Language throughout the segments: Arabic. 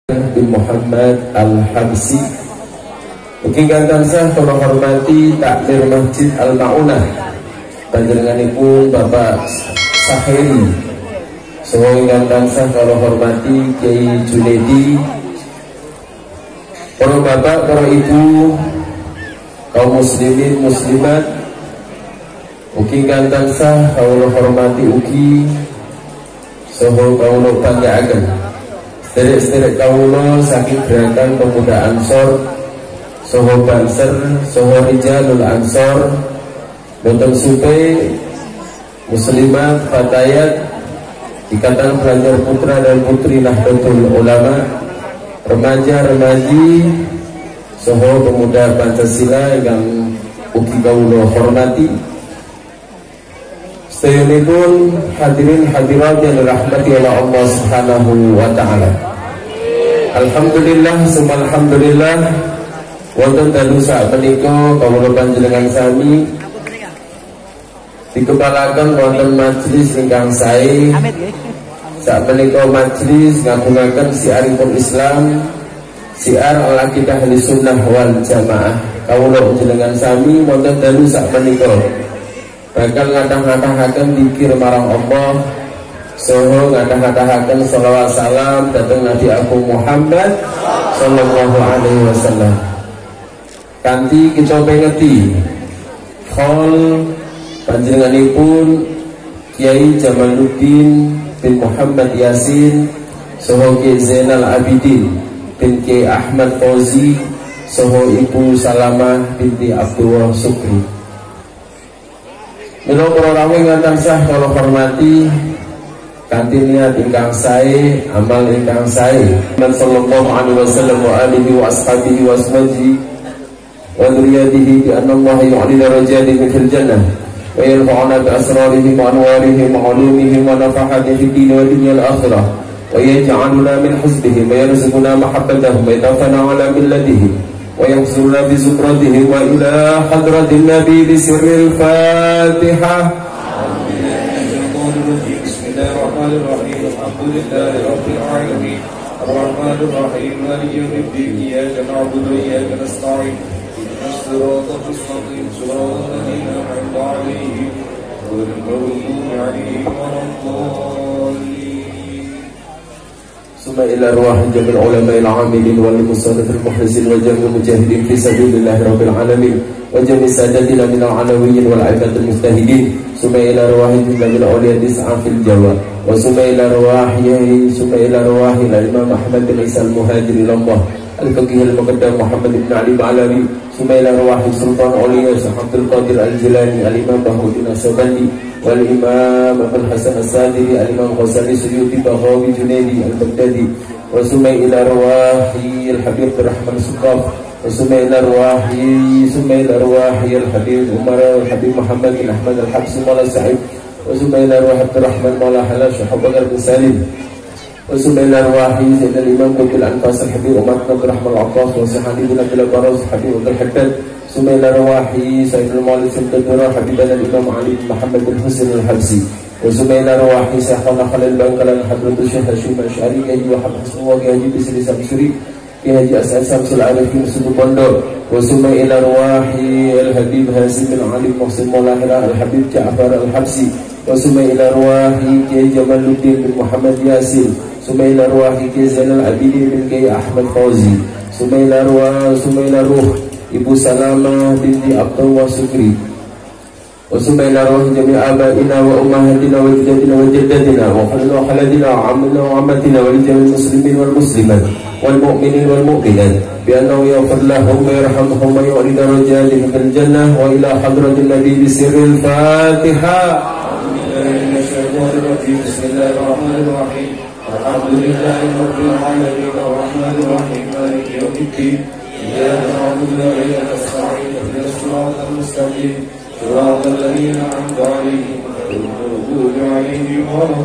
bin Muhammad Al-Habsi. Ugi tansah kula hormati takmir Masjid Al-Maunah panjenenganipun Bapak Sahiri. Saha ingkang tansah kula hormati Kiai Junedi. Para bapak, para ibu, kaum muslimin muslimat, ugi ingkang tansah kula hormati ugi saha kula panggaaken sederek-sederek kawula saking gerakan pemuda Ansor, saha Banser, saha Rijalul Ansor, boten supe muslimat, fatayat, ikatan pelajar putra dan putri Nahdlatul Ulama, remaja-remaji, saha pemuda Pancasila yang ugi kawula hormati. Sedayunipun hadirin hadirat yang dirahmati oleh Allah Subhanahu wa taala. Alhamdulillah summa alhamdulillah wonten dalu sak menika kawula panjenengan sami dikepalaken wonten majelis ingkang sae. Sak menika majelis ngagungaken siaripun Islam, siar al-aqidah Ahlussunnah wal Jamaah. Kawula panjenengan sami wonten dalu sak menika bakal ngatah-ngatahaken dzikir marang Allah, saha ngatah-ngatahaken shalawat salam dhateng Nabi Agung Muhammad sallallahu alaihi wasallam. Kanthi kita pengeti khol panjenenganipun Kiai Jamaluddin bin Muhammad Yasin, saha Kiai Zainal Abidin bin Kiai Ahmad Fauzi, saha Ibu Salamah binti Abdullah Sukri. Mila para rawuh ingkang tansah kula hormati kanthi niat ingkang sae, amal ingkang sae. Man sallallahu alaihi wasallam wa alihi wa ashabihi wa asmaji wa dzurriyyatihi bi anna Allah yu'li darajatihi fil jannah wa yarfa'una bi asrarihi wa anwarihi wa 'ulumihi wa nafahatihi fid din wa dunya al akhirah wa yaj'aluna min hizbihi wa yarzuquna mahabbatahu wa yatafana ala millatihi ويحصلنا في زمرته وإلى حضرة النبي بسر الفاتحة. بسم الله الرحمن الرحيم الحمد لله رب العالمين الرحمن الرحيم مالك يوم الدين إياك نعبد وإياك نستعين اهدنا الصراط المستقيم صراط الذين أنعمت عليهم غير المغضوب عليهم ولا الضالين. ثم إلى أرواح جميع العلماء العاملين والمصنف المخلصين وجميع المجاهدين في سبيل الله رب العالمين وجميع سادتنا من العلويين والعباد المجتهدين. ثم إلى أرواح جميع الأولياء التسعة في الجوار. وثم إلى أرواح الإمام أحمد بن عيسى المهاجر إلى الله الفقيه المقدم محمد بن علي بعلوي. ثم إلى أرواح سلطان عليا عبد القادر الجيلاني الإمام بهاء السبندي والإمام أبو الحسن السادري الإمام غزالي السيوطي بغاوي جنيدي البغدادي. وثم إلى أرواح الحبيب عبد الرحمن السقاف. وثم إلى أرواح الحبيب عمر الحبيب محمد بن أحمد الحبسي مولى سعيد. وثم إلى أرواح عبد الرحمن مولى حلاش وحب بكر بن سالم. وثم إلى أرواح سيدنا الإمام قطب الأنفاس الحبيب عمر بن عبد الرحمن العطاس وسعد بن عبد البراز الحبيب عبد الحداد. ثم إلى أرواح سيد المولى سيدنا حبيبنا الإمام علي بن محمد بن حسين الحبسي. وثم إلى أرواح شيخنا خليل بنكلان حضرة الشيخ هاشم الأشعري كهجي وحب حسن وكهجي بسر سمسري كهجي أسعد شمس العارفين سيد بندر. وثم إلى أرواح الحبيب هاشم بن علي محسن مولانا الحبيب جعفر الحبسي. وثم إلى أرواح كي جمال الدين بن محمد ياسين. ثم إلى أرواح كي زينال العابدين بن كي أحمد فوزي. ثم إلى روح Ibu Salamah binti Abdullah Sukri. وثم إلى أرواح جميع آبائنا وأمهاتنا وجداتنا وجداتنا وخالدنا وعمنا وعمتنا ولجميع المسلمين والمسلمات والمؤمنين والمؤمنات بأنه يغفر لهم ويرحمهم ويعلي درجاتهم في الجنة وإلى حضرة النبي بسر الفاتحة. بسم الله الرحمن الرحيم الحمد لله رب العالمين الرحمن الرحيم مالك يوم الدين إياك نعبد وإياك نستعين اهدنا الصراط المستقيم صراط الذين أنعمت عليهم غير المغضوب عليهم ولا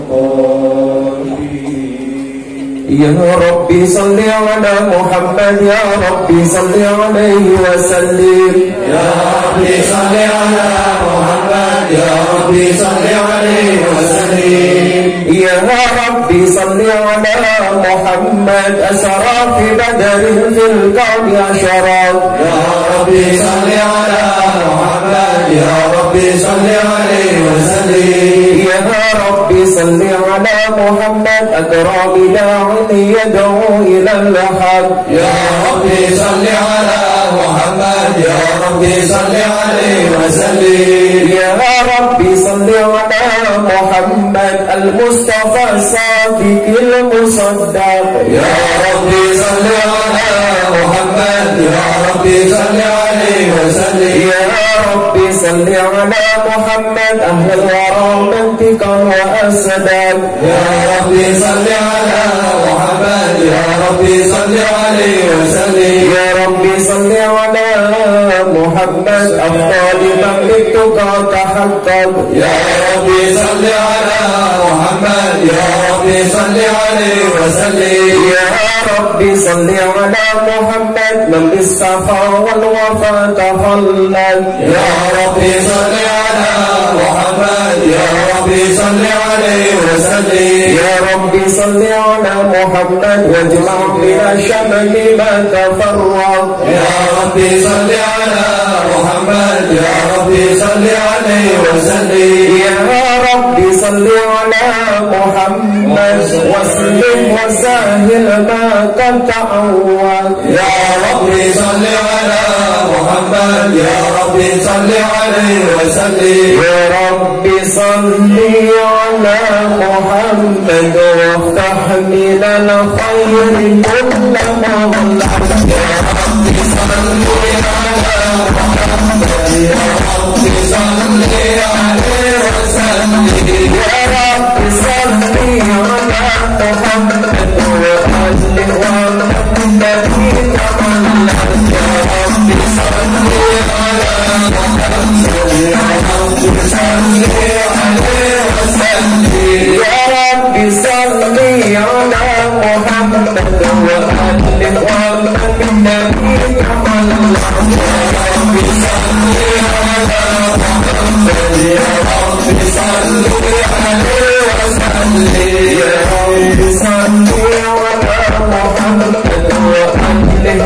الضالين. يا ربي صل على محمد يا ربي صل عليه وسلم. يا ربي صل على محمد يا ربي صل عليه وسلم. يا ربي صل على محمد أسرى في بدر في الكون أشرت يا ربي صل على محمد يا ربي صل عليه وسلم يا ربي صل على محمد أكرم داع يدعو إلى الحق يا ربي صل على محمد يا ربي صل عليه وسلم يا ربي صل على محمد المصطفى الصادق المصدق يا ربي صل على محمد يا ربي صل عليه وسلم يا ربي صل على محمد أهل الورى منطقا وأسدا يا ربي صل على محمد يا ربي صل عليه وسلم يا ربي صل على محمد أفضل من بالتقى تحقق يا ربي صل على محمد يا ربي صل عليه وسلم يا ربي صل على محمد من بالصفا والوفا تخلد يا ربي صل على محمد يا ربي صل عليه وسلم يا ربي صل على محمد واجمع من الشمل ما تفرق يا ربي صل على محمد يا ربي صل عليه وسلم يا ربي صل على محمد واسلم وسهل ما قد تعود يا ربي صل على محمد يا ربي صل عليه وسلم يا ربي صل على محمد وافتح من الخير كل مغلق يا ربي صل على محمد يا ربي صل عليه وسلم يا ربي صل على محمد وأهله والنبي كمالك يا ربي صل على محمد يا ربي صل عليه وسلم يا ربي صل على محمد وأهله والنبي كمالك يا ربي صل على محمد يا ربي صل عليه وسلم يا ربي صل على محمد وأهله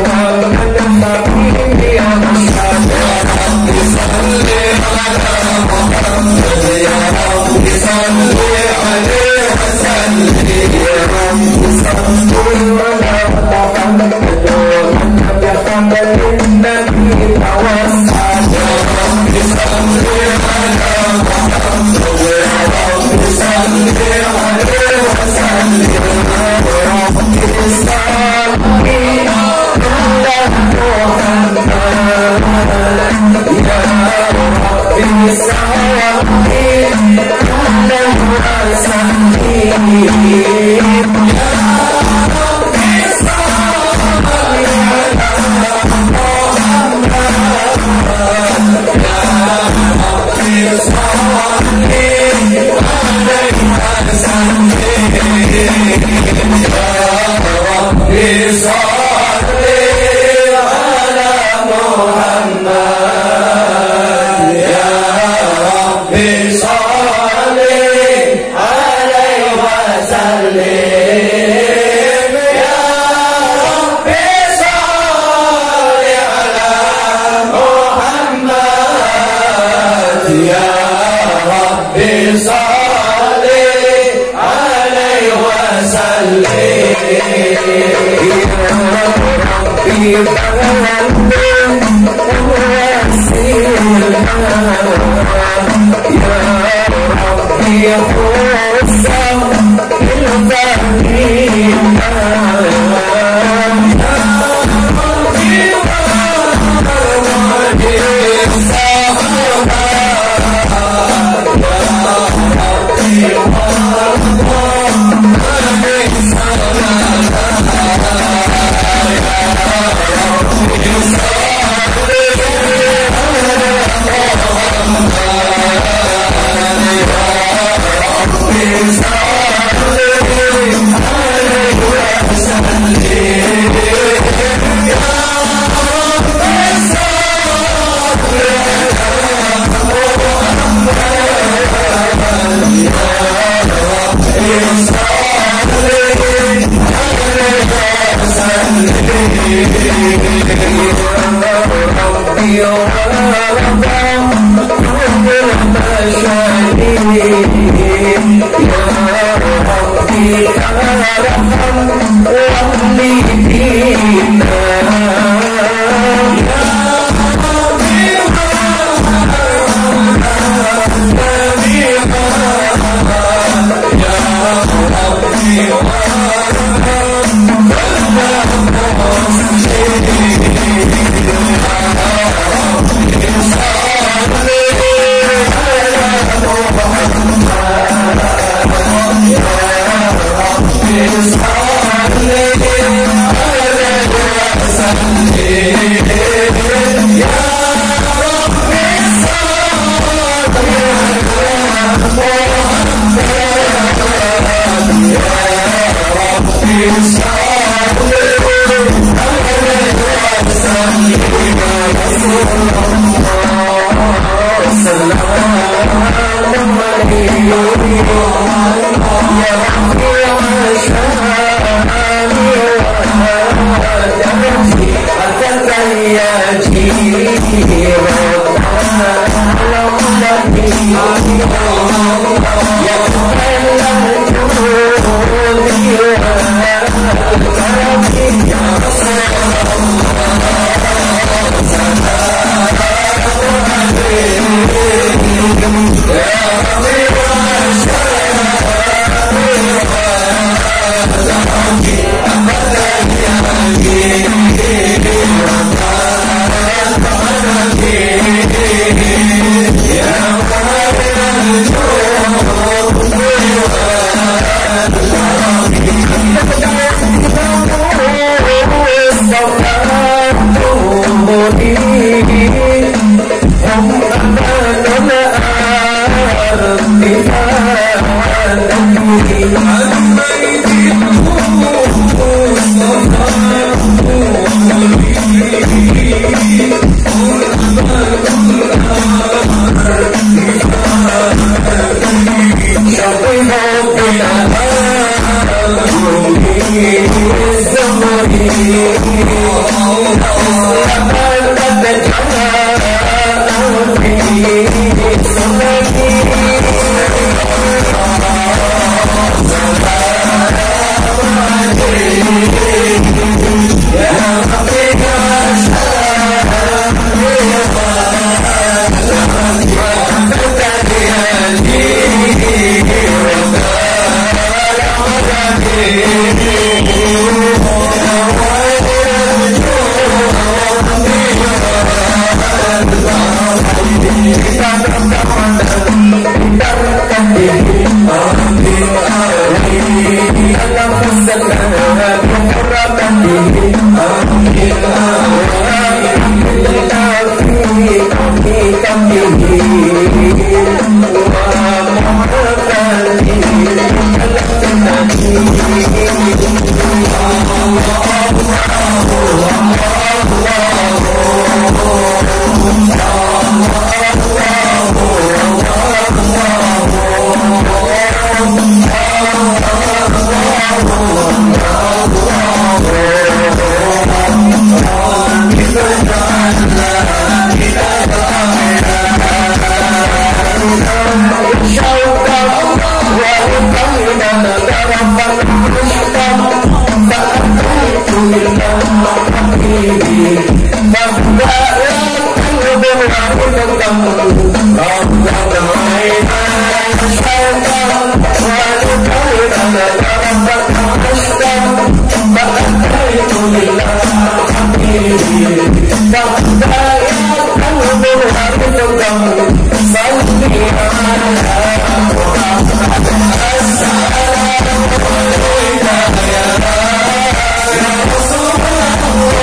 والنبي يا مشهد يا ربي صل على محمد يا ربي صل عليه وسلم يا ربي صل على محمد والنبي حمل النبي توسل يا ربي صل على محمد يا ربي صل عليه وسلم يا ربي صل على محمد يا ربي صل Ya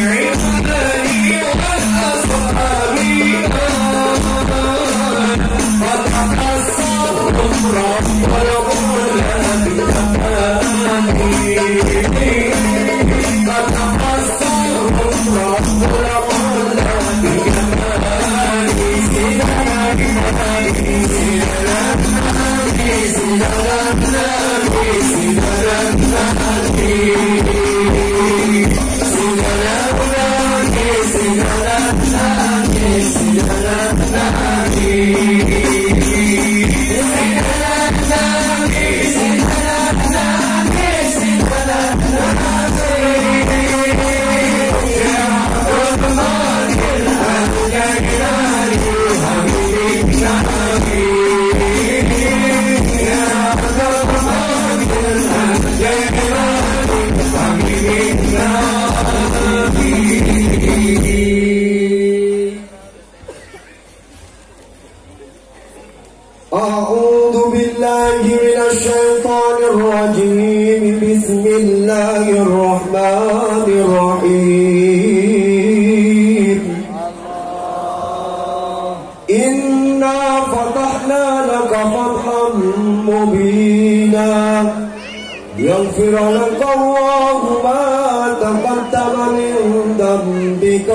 أعوذ بالله من الشيطان الرجيم. بسم الله الرحمن الرحيم. إنا فتحنا لك فتحا مبينا يغفر لك الله ما تقدم من ذنبك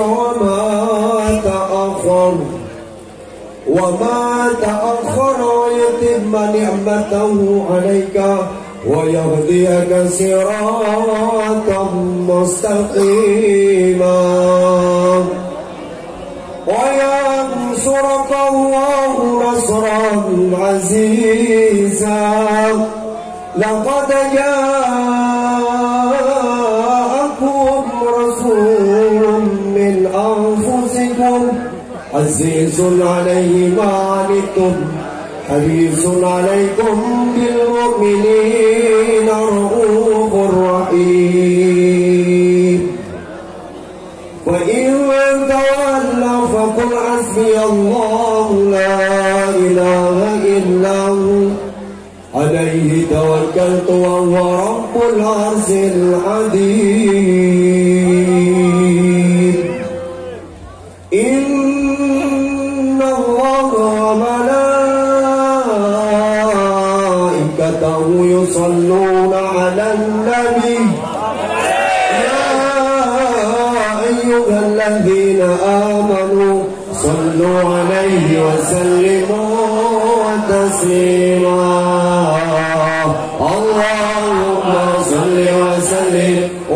وما تأخر ويتم نعمته عليك ويهديك صراطا مستقيما وينصرك الله نصرا عزيزا. لقد جاءكم رسول من أنفسكم عزيز عليه ما عنتم حريص عليكم بالمؤمنين رؤوف رحيم. وإن تولوا فقل حسبي الله لا إله إلا هو عليه توكلت وهو رب العرش العظيم. إن الله وملائكته يصلون على النبي يا أيها الذين آمنوا صلوا عليه وسلموا تسليما. اللهم صل وسلم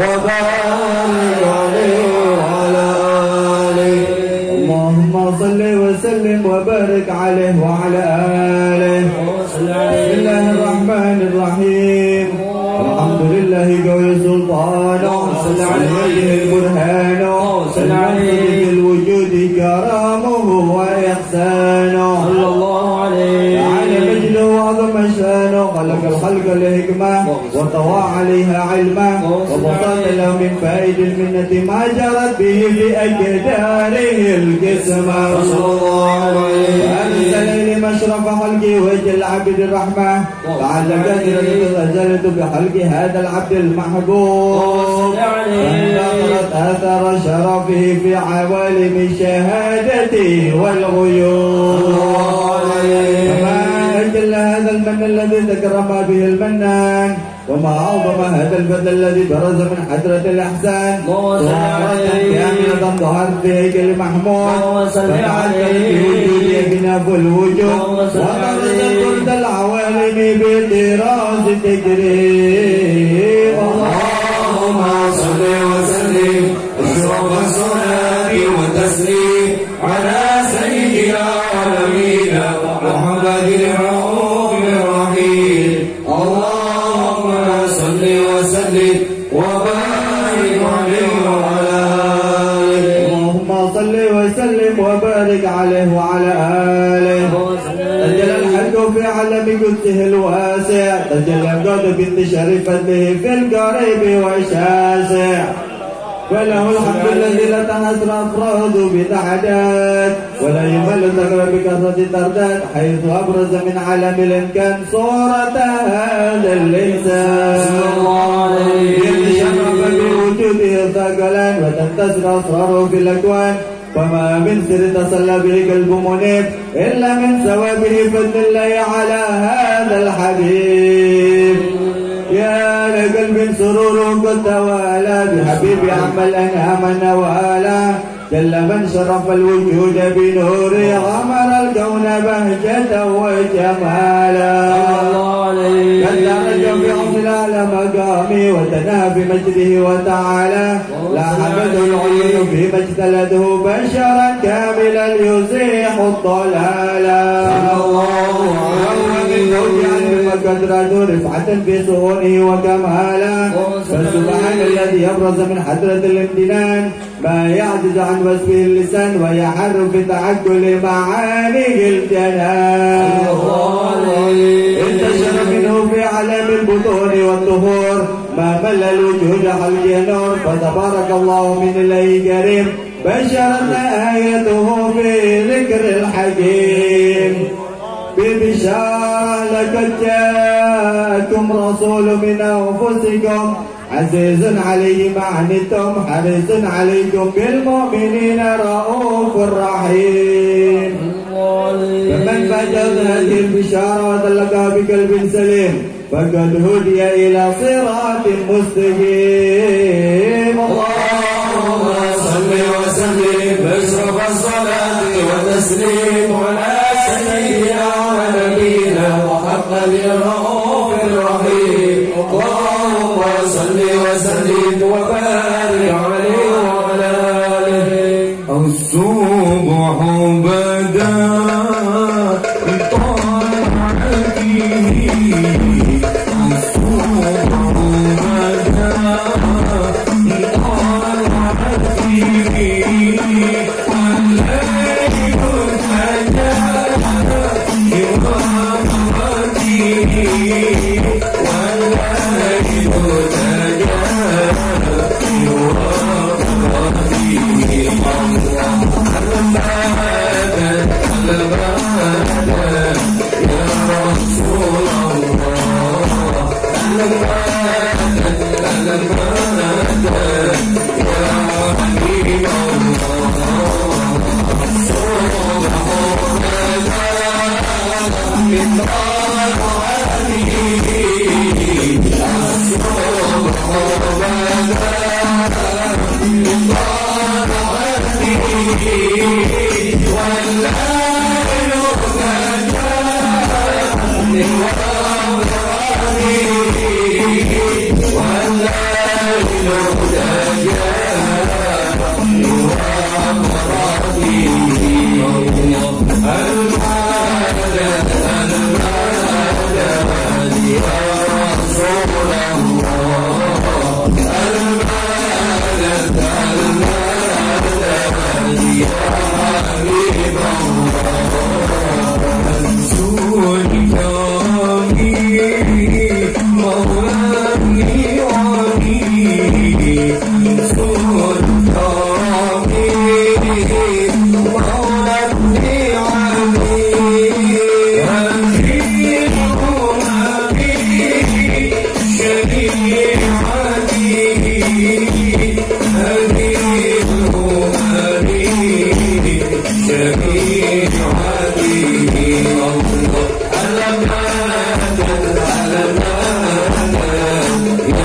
وبارك عليه وعلى آله. اللهم صل وسلم وبارك عليه وعلى آله. بسم الله الرحمن الرحيم. الحمد لله قوي سلطانه عليه البرهان عليه الوجود كرامه وإحسانه صلى الله عليه تعالى مجده وعظم شانه. خلق الخلق لحكمة وطوى عليها علما وبسط له من فائد المنة ما جرت به في أجداره القسمة صلى الله عليه وأنزل لمشرف خلقه وجه العبد الرحمة. لعل قدر تزلت بخلق هذا العبد المحبوب فانتظرت أثر شرفه في عوالم الشهادة والغيوب. كما أجل هذا المن الذي تكرم به المنان وما أعظم هذا الفتى الذي برز من حضرة الإحسان صورة كاملة ظهرت في هيكل محمود فتعدت بوجود أكناف الوجود وطرزت كل العوالم بالدراس التكريم. اللهم صل وسلم أشرف الصلاة والتسليم على سيدنا ونبينا محمد الرؤوف الرحيم. اللهم صل وسلم وبارك عليه وعلى آله. اللهم صل وسلم وبارك عليه وعلى آله. أجل الحق في علم قدسه الواسع تجلى القدر بانتشار فضله في القريب والشاسع. وله الحمد الذي لا تحصر أفراده بتعداد ولا يمل ذكر بكثرة الترداد حيث أبرز من عالم الإمكان صورة هذا الإنسان يتشرف بوجوده ثقلا وتنتشر أسراره في الأكوان. فما من سر تصلى به قلب منيب إلا من ثوابه فضل الله على هذا الحبيب. يا لقلب سرور قد توالى بحبيب عم الأنعام نوالا. جل من شرف الوجود بنوره غمر الكون بهجة وجمالا. قد درج في عظلال مقامي وتناهى بمجده وتعالى. لا حمد العيون في ما اجتلده بشرا كاملا يزيح الضلالا. قدرة رفعة في صونه وكمالا. فسبحان الذي يبرز من حضرة الامتنان ما يعجز عن وصفه اللسان ويحر في تعجل معاني الجنان. انتشر منه في عالم البطون والطهور ما مل الوجود حلقه نور. فتبارك الله من الله كريم بشرت آيته في ذكر الحكيم. ببشارة لقد جاءكم رسول من أنفسكم عزيز عليه ما عنتم حريص عليكم بالمؤمنين رؤوف رحيم. فمن فجر هذه البشارة وتلقى بقلب سليم فقد هدي إلى صراط مستقيم. اللهم صل وسلم بأشرف الصلاة والتسليم على سيدنا ونبينا محمد الرؤوف الرحيم. اللهم صل وسلم وبارك عليه وعلى آله. الصبح بدا بطلعته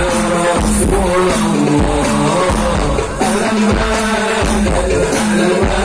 Allah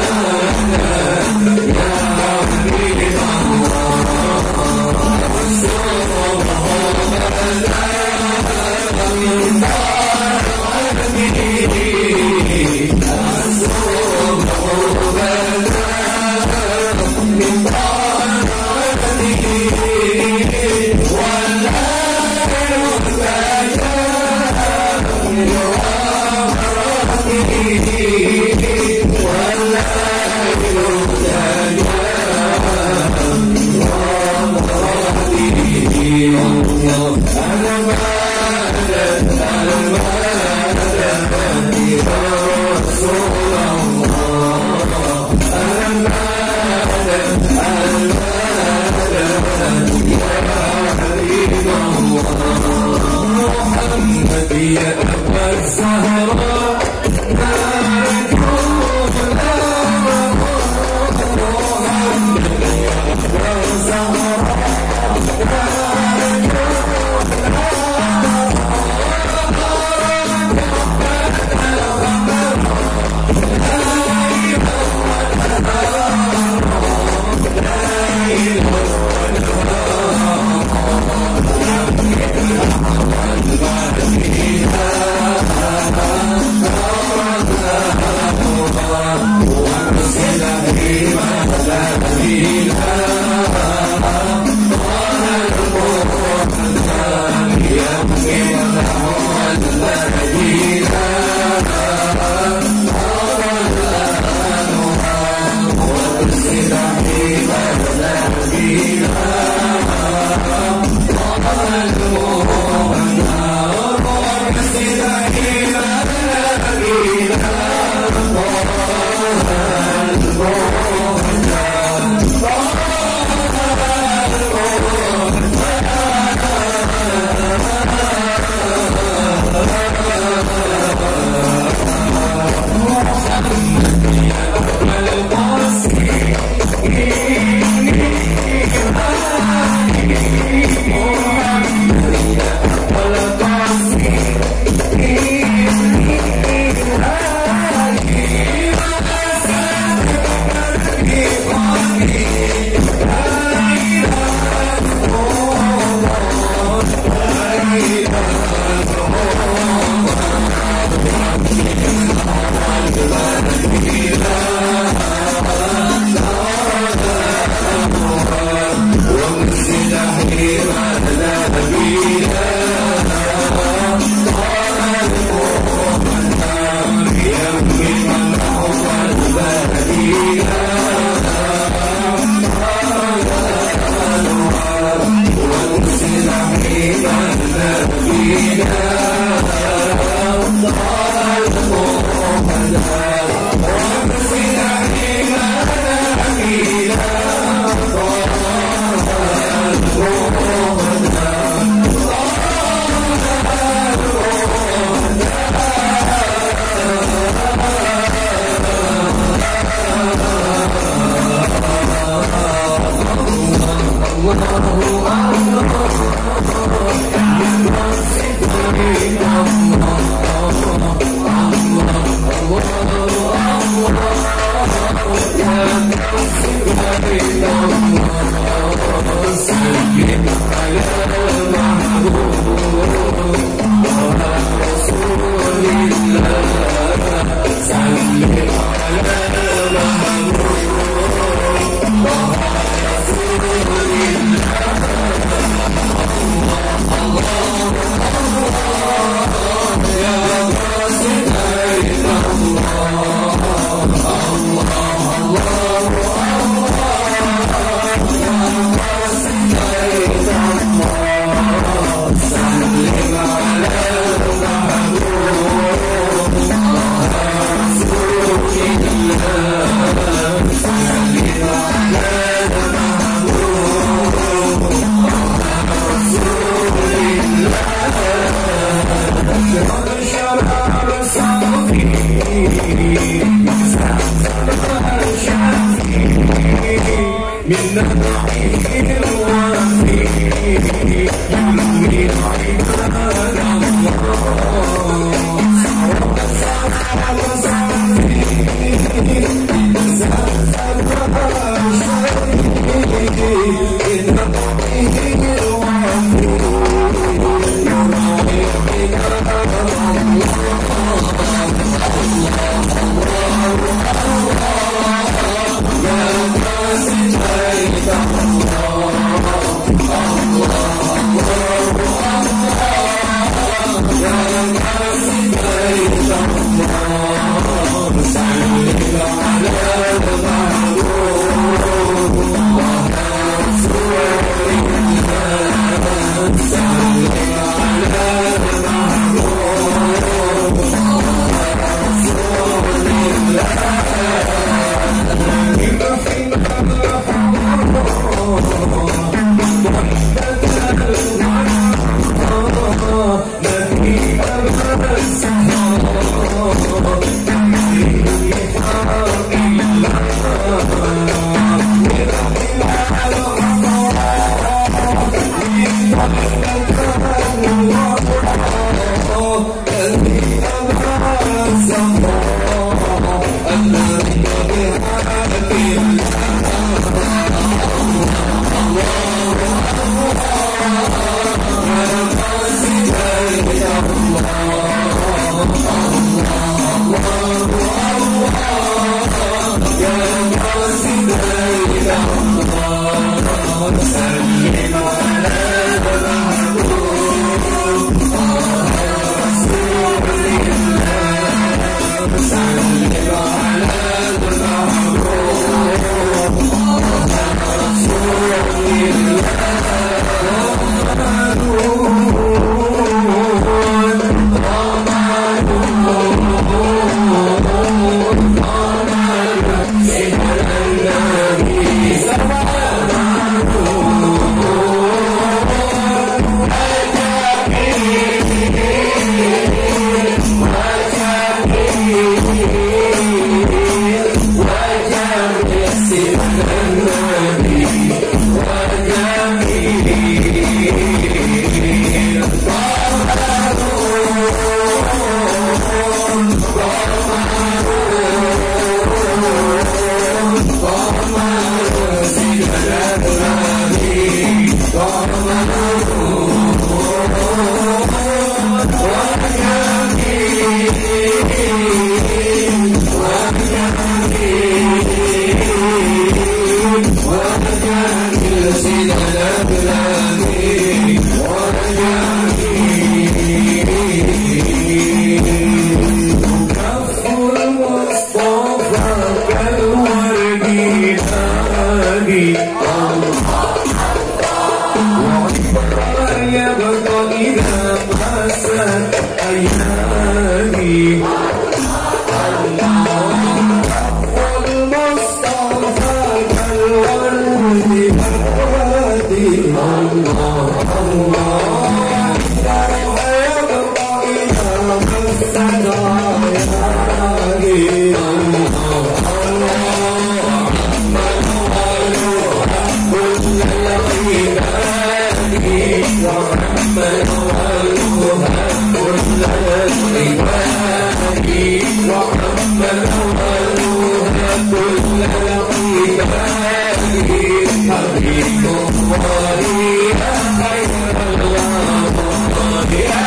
كل العباد حبيب الله يا خير الله يا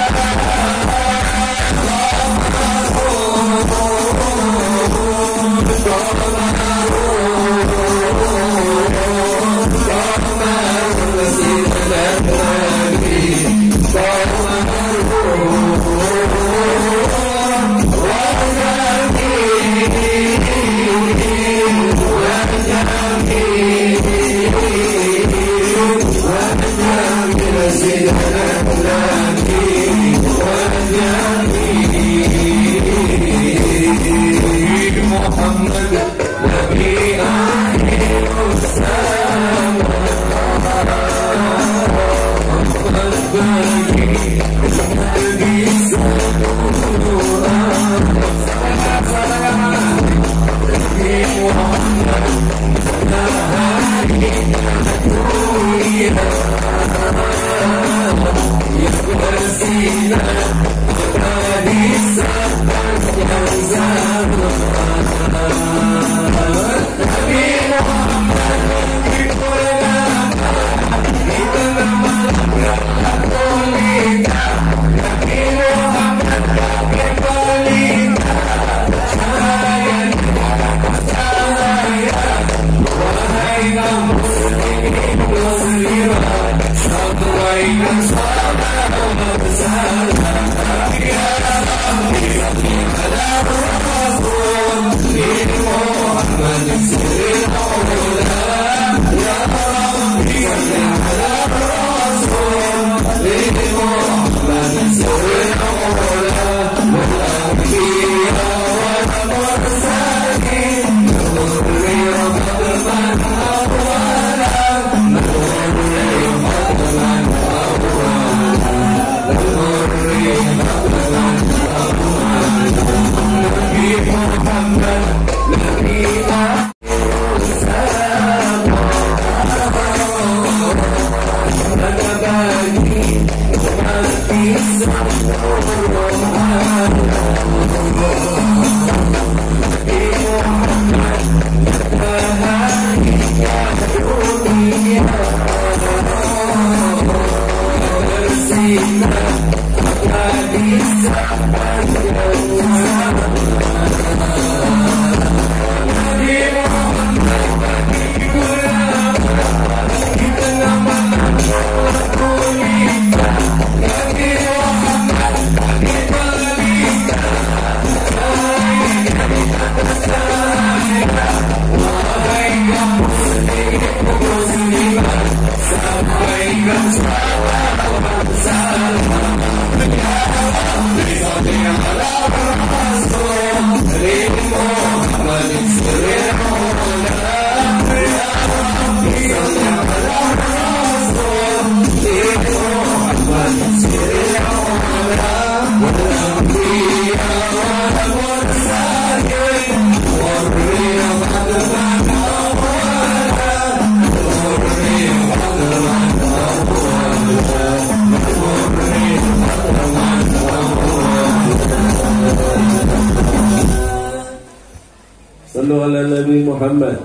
صلوا على النبي محمد.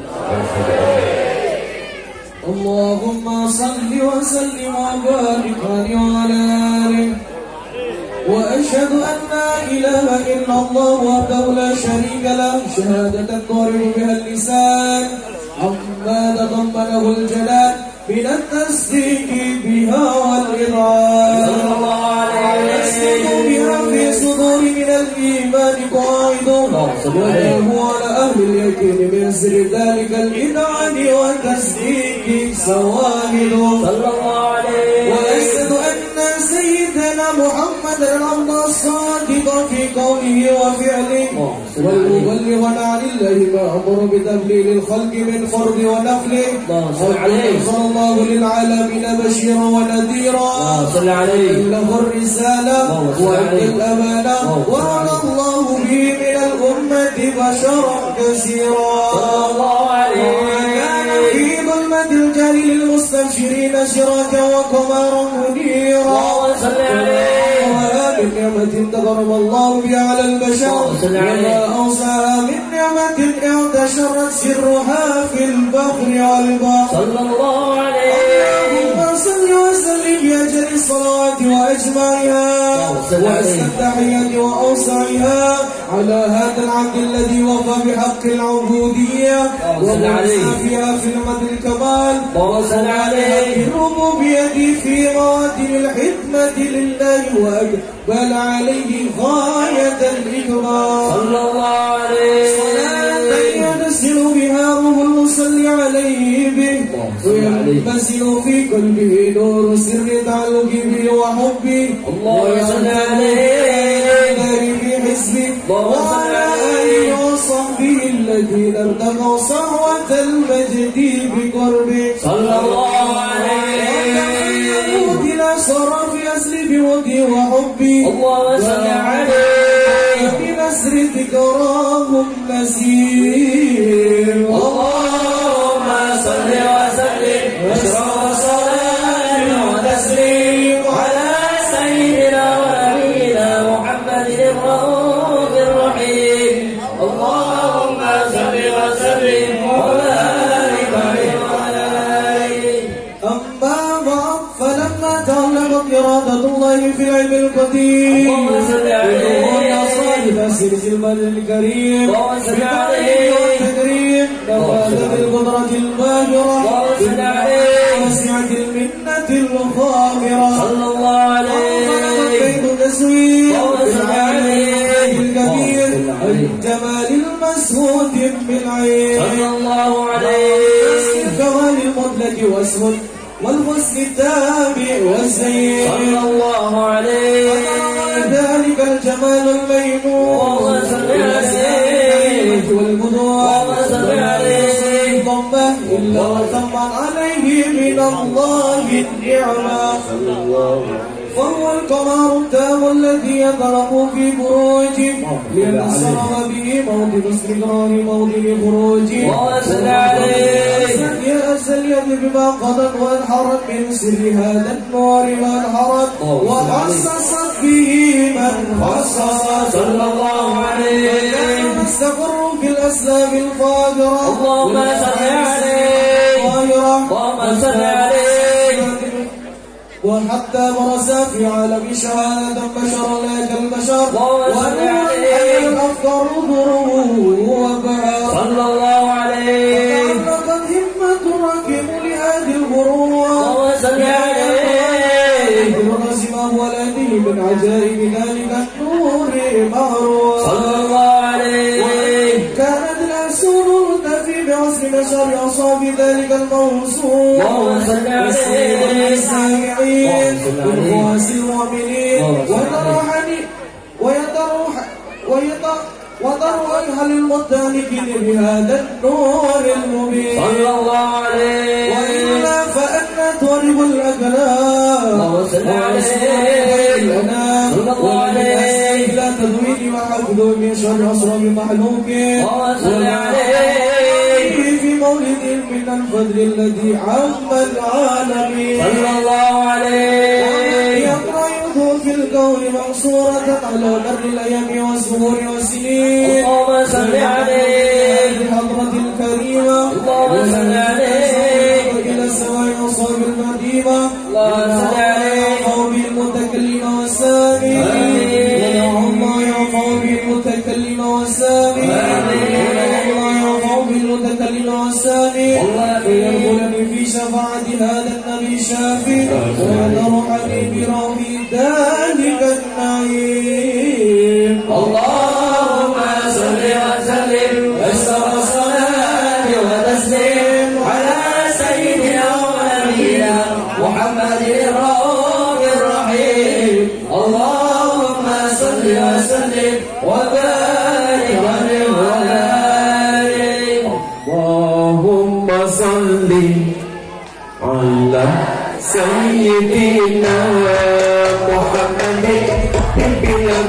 اللهم صل وسلم وبارك عليه وعلى آله. وأشهد أن لا إله إلا الله وحده لا شريك له شهادة تعرف بها اللسان عما تضمنه الجلال من التصديق بها والرضا. يسلك بها في صدور من الإيمان قائد وله على أهل اليقين من سر ذلك الإذعان والتصديق سواهد. وأشهد أن سيدنا محمد العبد الصادق في قوله وفعله والمبلغ عن الله ما أمر بتبليغ الخلق من فرض ونفله صلى الله للعالمين بشيرا ونذيرا له الرسالة وأدى الأمانة وعلى الله به من الأمة بشرا كثيرا. وكان في ظلمة الجهل للمستبشرين سراجا وقمرا منيرا. وآل من نعمة تضرب الله بها على البشر وما أوسعها من نعمة انتشرت سرها في البحر والبحر صلى الله عليه. اللهم صل وسلم بأجل الصلاة وأجمعها وأزكى التحيات وأوسعها على هذا العبد الذي وفى بحق العبودية ووسع فيها في المد الكمال وصل عليه الربوبية في مواتم الحكمة لله وأقبل عليه غاية الإكرام صلى الله عليه. صلاة ينزل بها روح المصلي عليه به وينبسل في قلبه نور سر تعلق به وحبه وصل عليه في حزبه وعلى آله وصحبه الذين ارتقوا صحوة المجد بقربه صلى الله عليه. إلى صرف أسل بودي وحبي وصل عليه بنسر ذكراهم نسير. اللهم صل وسلم واشرف صلاة وتسليم على سيدنا ونبينا محمد الرؤوف الرحيم. اللهم صل وسلم وبارك عليه وعلى آله. أما بعد فلما تعلقت إرادة الله في العلم القديم اللهم صل عليه تفسير المال الكريم وصل عليه والتكريم نفاذ القدرة الباهرة وسعة المنة الخامرة صلى الله عليه. بين تسوير وصل عليه الكبير الجمال المسهود بالعين صلى الله عليه. الكمال المطلق واسود والحسن التابع والزين صلى الله عليه. ذلك الجمال الميمون والبدوع ضمه إلا وتم عليه من الله النعمة. فهو القمر التام الذي يطرق في بروجه لينصرف به موطن استقرار موطن خروجه. وصل عليه يأسل يد بما قضت وانحرت من سر هذا النور وانحرت وخصصت به من خصص. صلى الله عليه. استقر في الأسلام الفاجرة. اللهم صل عليه اللهم صل عليه. وحتى برز في عالم شهادة بشرا لا كالبشر ونور الأفكار ضره وبعر. صلى الله عليه. وتعلقت همة الركب لهذه الغروة وصل عليه الرسم ولدي من عجائب ذلك النور معروف. صلى الله عليه. كانت الأسور تفي بعصر بشر أصحاب ذلك الموصول وصل عليه السامعين بالقواس المؤمنين ويضرها للمتانكين بهذا النور المبين. صلى الله عليه. وإلا فأنا تضرب الأقلام وصل عليه صلى الله عليه. لا تدوين وحفظ من شر أسراب مخلوق. وصل عليه في مولد من الفضل الذي عم العالمين. صلى الله عليه. يقرأ في الكون منصورة على مر الأيام والزهور والسنين. اللهم صل عليه الحضرة الكريمة. اللهم صل عليه إلى السماء وصاب المديمة. اللهم صل عليه قوم المتكلم والسامي. الله يرفع بالمتكلم والسامي. الله يرفع بالمتكلم والسامي. ويدخلني في شفاعة هذا النبي الشافي ويدرحني بروحي ذلك النعيم. اللهم صل وسلم واشرف الصلاة وتسليم على سيدنا ونبينا محمد الرؤوف الرحيم. اللهم صل وسلم وبارك عليه وعلى آله. اللهم صل على سيدنا محمد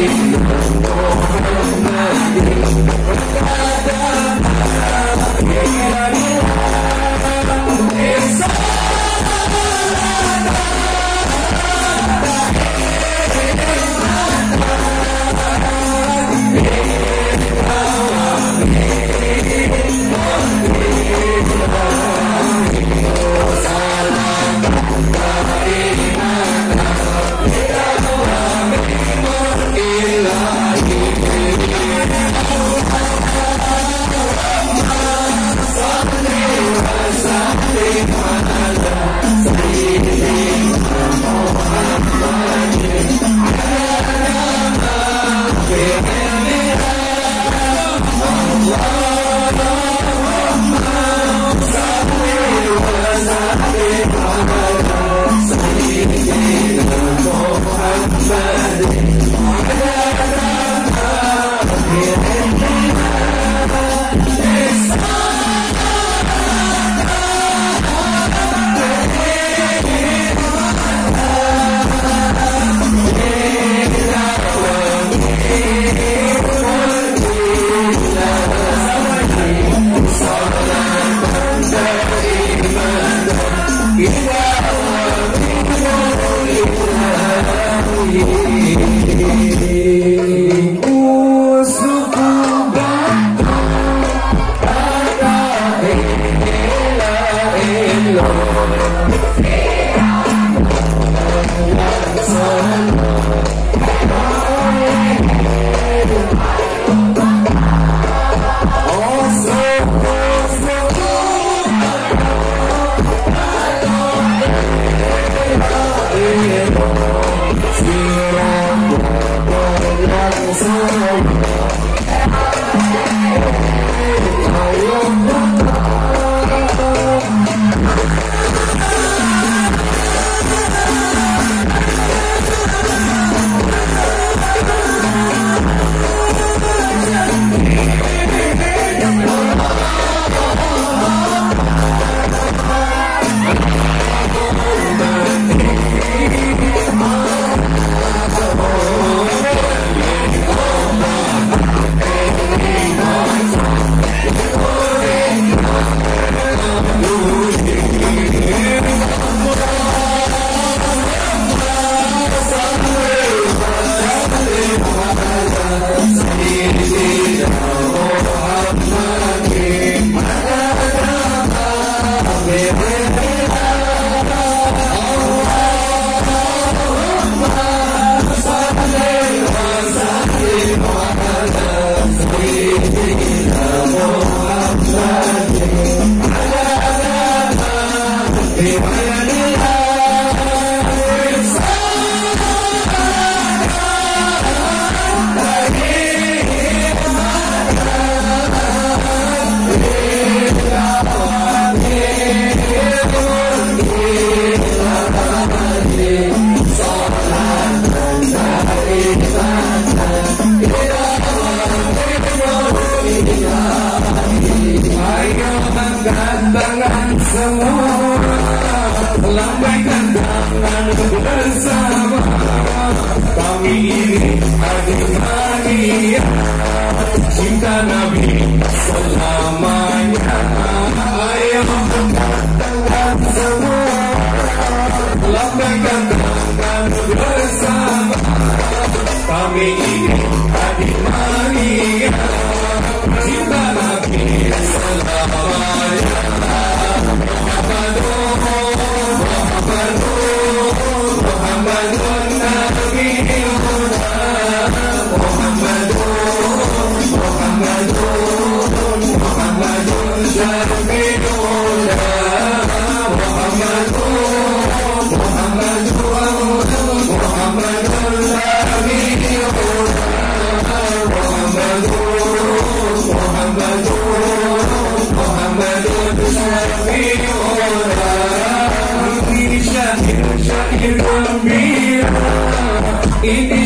Ini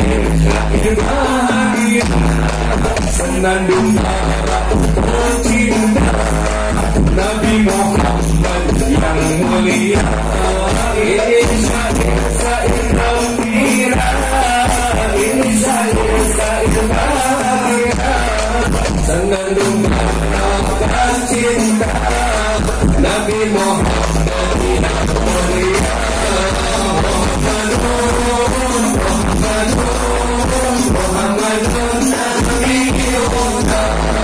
syair bahagia senandung darah cinta Nabi Muhammad yang mulia. Ini syair gembira, ini syair mengandung makna cinta Nabi Muhammad yang mulia. Muhammadun Nabiyuna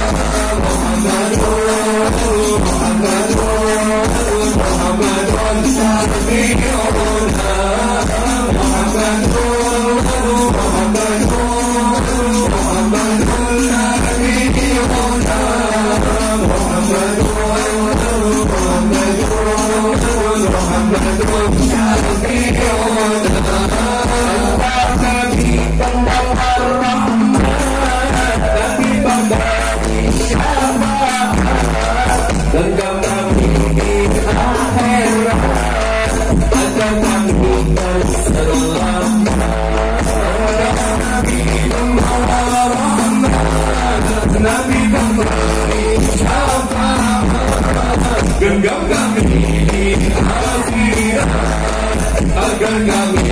genggam kami di akhirat agar kami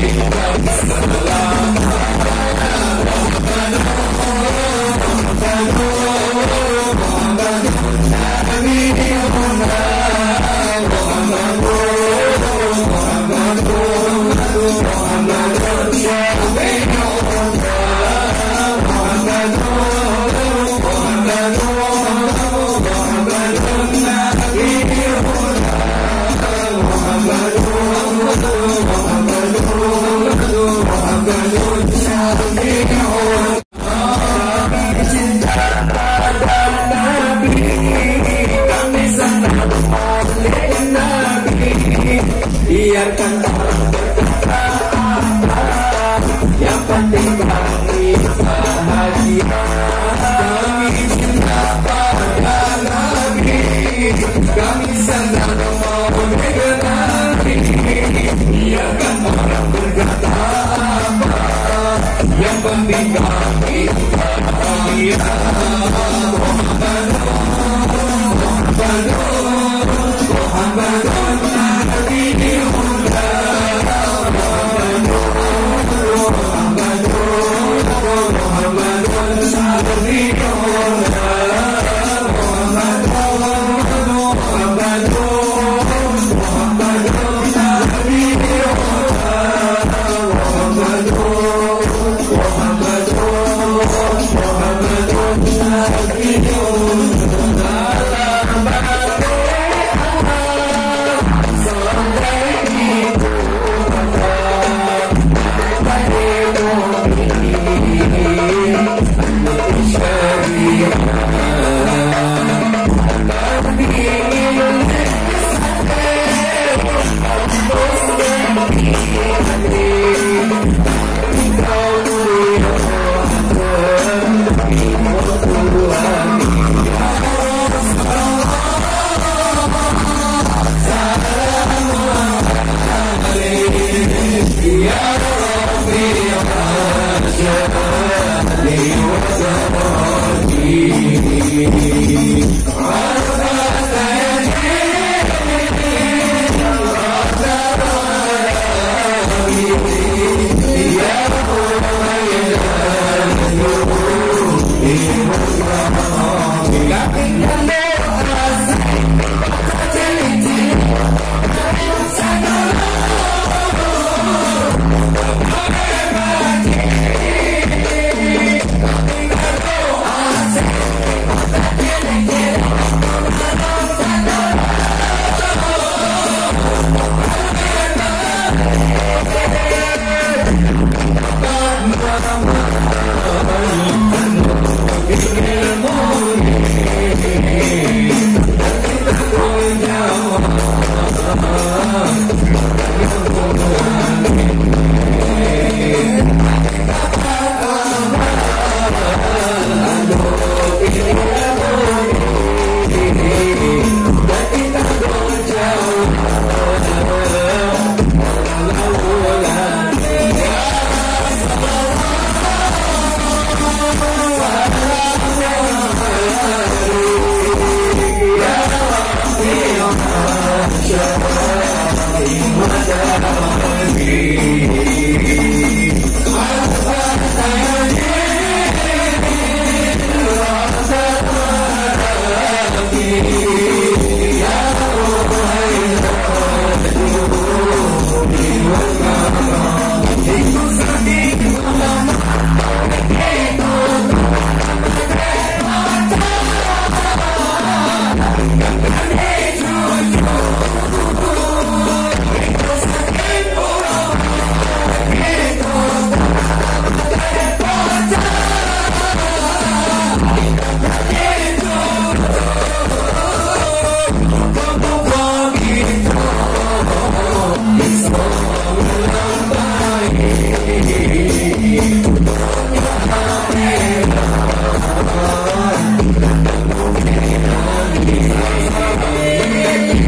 biarkan berkata apa, yang penting kami bahagia. Kami cinta pada Nabi, kami senang mengenali. Biarkan orang berkata apa, yang penting kami bahagia.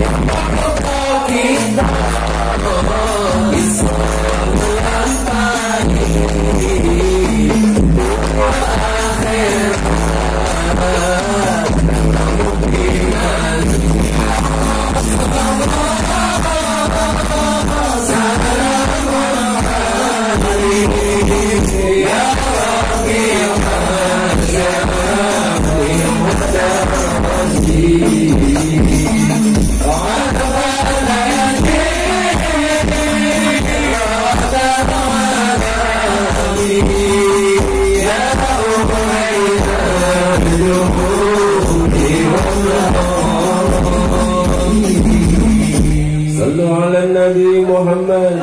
صلوا على النبي محمد.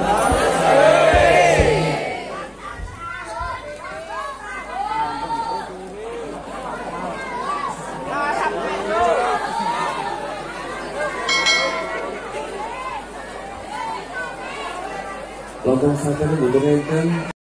Lontong sate ini